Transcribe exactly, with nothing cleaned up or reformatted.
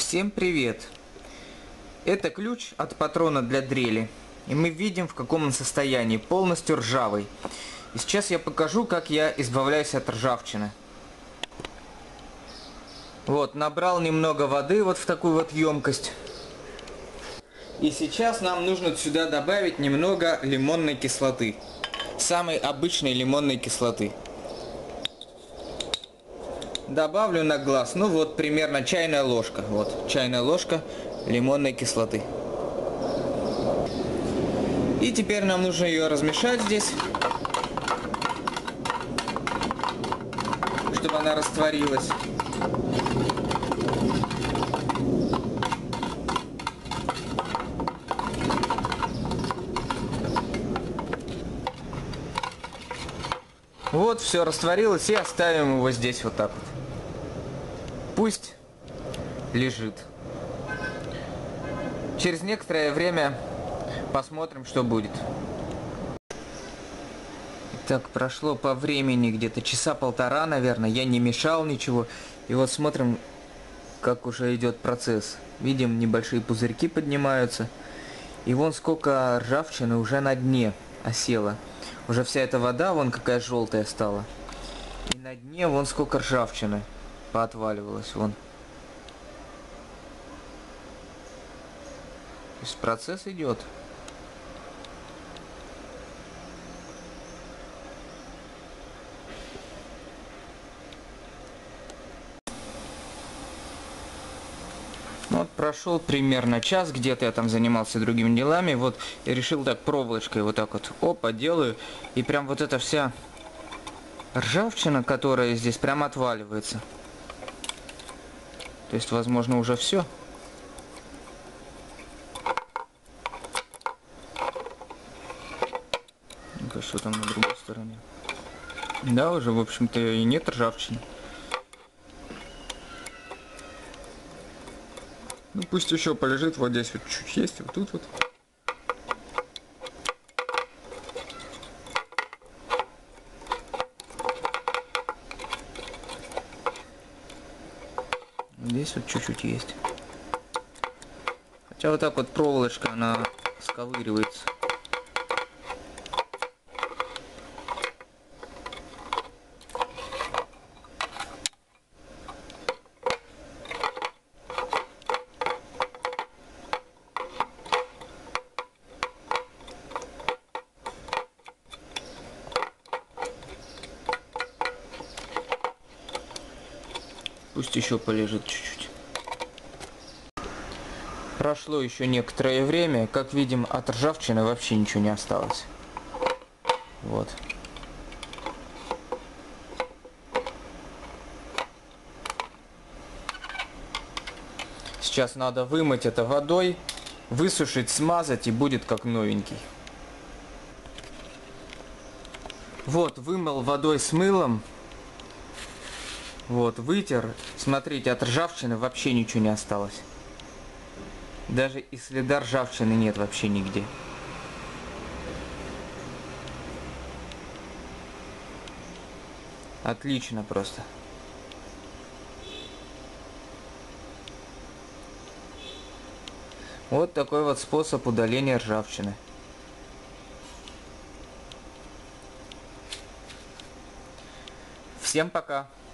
Всем привет! Это ключ от патрона для дрели. И мы видим, в каком он состоянии, полностью ржавый. И сейчас я покажу, как я избавляюсь от ржавчины. Вот, набрал немного воды вот в такую вот емкость. И сейчас нам нужно сюда добавить немного лимонной кислоты. Самой обычной лимонной кислоты. Добавлю на глаз, ну вот примерно чайная ложка. Вот, чайная ложка лимонной кислоты. И теперь нам нужно ее размешать здесь, чтобы она растворилась. Вот, все растворилось, и оставим его здесь вот так вот. Пусть лежит. Через некоторое время посмотрим, что будет. Так, прошло по времени где-то часа полтора, наверное. Я не мешал ничего. И вот смотрим, как уже идет процесс. Видим, небольшие пузырьки поднимаются. И вон сколько ржавчины уже на дне осела. Уже вся эта вода, вон какая желтая стала. И на дне вон сколько ржавчины поотваливалось, вон. То есть процесс идет. Вот прошел примерно час, где-то я там занимался другими делами, вот и решил так проволочкой вот так вот, опа, делаю, и прям вот эта вся ржавчина, которая здесь, прям отваливается. То есть, возможно, уже все. Ну-ка, что там на другой стороне? Да, уже, в общем-то, и нет ржавчины. Ну, пусть еще полежит, вот здесь вот чуть есть, вот тут вот. Здесь вот чуть-чуть есть. Хотя вот так вот проволочка, она сковыривается. Пусть еще полежит чуть-чуть. Прошло еще некоторое время. Как видим, от ржавчины вообще ничего не осталось. Вот. Сейчас надо вымыть это водой, высушить, смазать, и будет как новенький. Вот, вымыл водой с мылом. Вот, вытер. Смотрите, от ржавчины вообще ничего не осталось. Даже и следа ржавчины нет вообще нигде. Отлично просто. Вот такой вот способ удаления ржавчины. Всем пока!